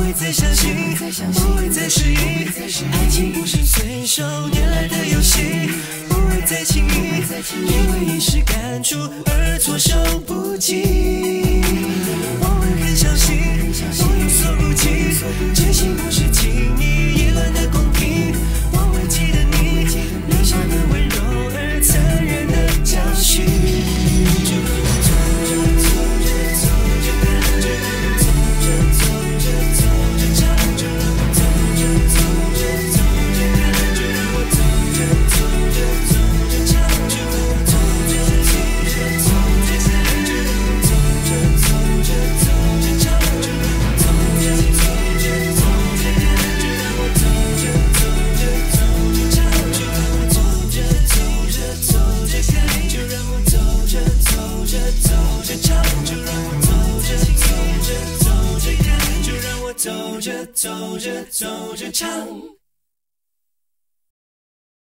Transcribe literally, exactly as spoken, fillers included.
会再相信，不会再失忆，爱情不是随手拈来的游戏，不会再轻易，因为一时感触而措手不及。我会很小心，我有所顾忌，真心不是轻易意乱的公平。我会记得你留下的温柔而残忍的教训。走着走着走着唱。